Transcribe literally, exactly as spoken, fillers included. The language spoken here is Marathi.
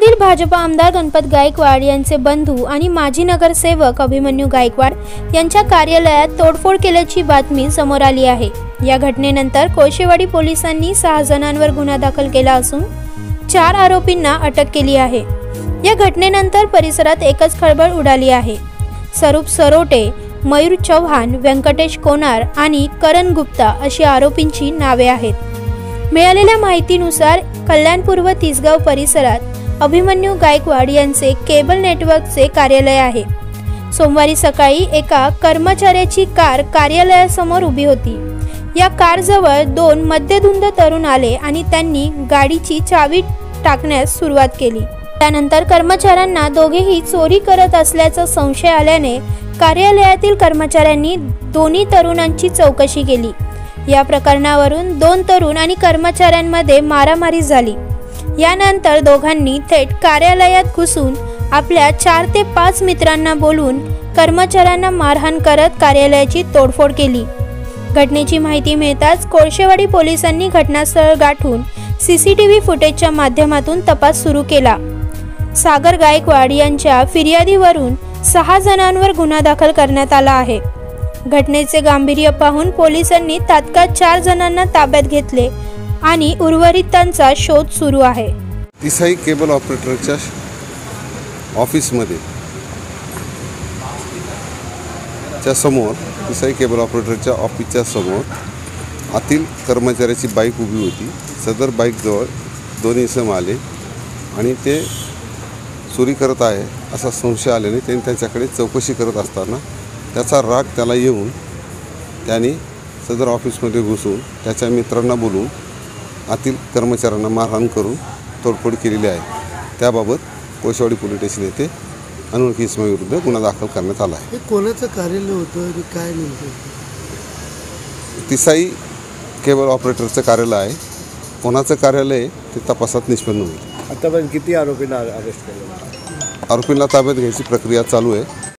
पुण्यामधील भाजप आमदार गणपत गायकवाड यांचे बंधू आणि माजी नगरसेवक अभिमन्यू गायकवाड यांच्या कार्यालयात तोडफोड केल्याची बातमी समोर आली आहे। या घटनेनंतर कोळशेवाडी पोलिसांनी सहा जणांवर गुन्हा दाखल केला असून चार आरोपींना अटक केली आहे। या घटनेनंतर परिसरात एकच खळबळ उडाली आहे। स्वरूप सरोटे, मयूर चव्हाण, व्यंकटेश कोनार आणि करण गुप्ता अशी आरोपींची नावे आहेत। मिळालेल्या माहितीनुसार कल्याणपूर व तिसगाव परिसरात अभिमन्यू गायकवाड यांचे केबल नेटवर्कचे कार्यालय आहे। सोमवारी सकाळी एका कर्मचाऱ्याची कार कार्यालयासमोर उभी होती। या कारजवळ दोन मद्यधुंद तरुण आले आणि त्यांनी गाडीची चावी टाकण्यास सुरुवात केली। त्यानंतर कर्मचाऱ्यांना दोघेही चोरी करत असल्याचा संशय आल्याने कार्यालयातील कर्मचाऱ्यांनी दोन्ही तरुणांची चौकशी केली। या प्रकरणावरून दोन तरुण आणि कर्मचाऱ्यांमध्ये मारामारी झाली। यानंतर दोघांनी थेट कार्यालयात घुसून आपल्या चार ते पाच मित्रांना बोलवून कर्मचाऱ्यांना मारहाण करत कार्यालयाची तोडफोड केली। घटनेची माहिती मिळताच कोळशेवाडी पोलिसांनी घटनास्थळ गाठून सीसीटीव्ही फुटेजच्या माध्यमातून तपास सुरू केला। सागर गायकवाड यांच्या फिर्यादीवरून सहा जणांवर गुन्हा दाखल करण्यात आला आहे। घटनेचे गांभीर्य पाहून पोलिसांनी तात्काळ चार जणांना ताब्यात घेतले आणि उर्वरितांचा शोध सुरू आहे। तिसाई केबल ऑपरेटरच्या ऑफिसमध्ये च्या समोर तिसाई केबल ऑपरेटरच्या ऑफिसच्या समोर आतील कर्मचाऱ्याची बाईक उभी होती। सदर बाईकजवळ दोन इसम आले आणि ते चोरी करत आहे असा संशय आल्याने त्यांनी त्याच्याकडे चौकशी करत असताना त्याचा राग त्याला येऊन त्यांनी सदर ऑफिसमध्ये घुसून त्याच्या मित्रांना बोलवून आतील कर्मचाऱ्यांना मारहाण करून तोडफोड केलेली आहे। त्याबाबत कोळशेवाडी पोलीस स्टेशन येथे अनोळखी इसमाविरुद्ध गुन्हा दाखल करण्यात आला आहे। हे कोणाचं कार्यालय होतं आणि काय नेमकं? तिसाई केबल ऑपरेटरचं कार्यालय आहे। कोणाचं कार्यालय ते तपासात निष्पन्न होईल। आतापर्यंत किती आरोपींना अरेस्ट केलं? आरोपींना ताब्यात घ्यायची प्रक्रिया चालू आहे।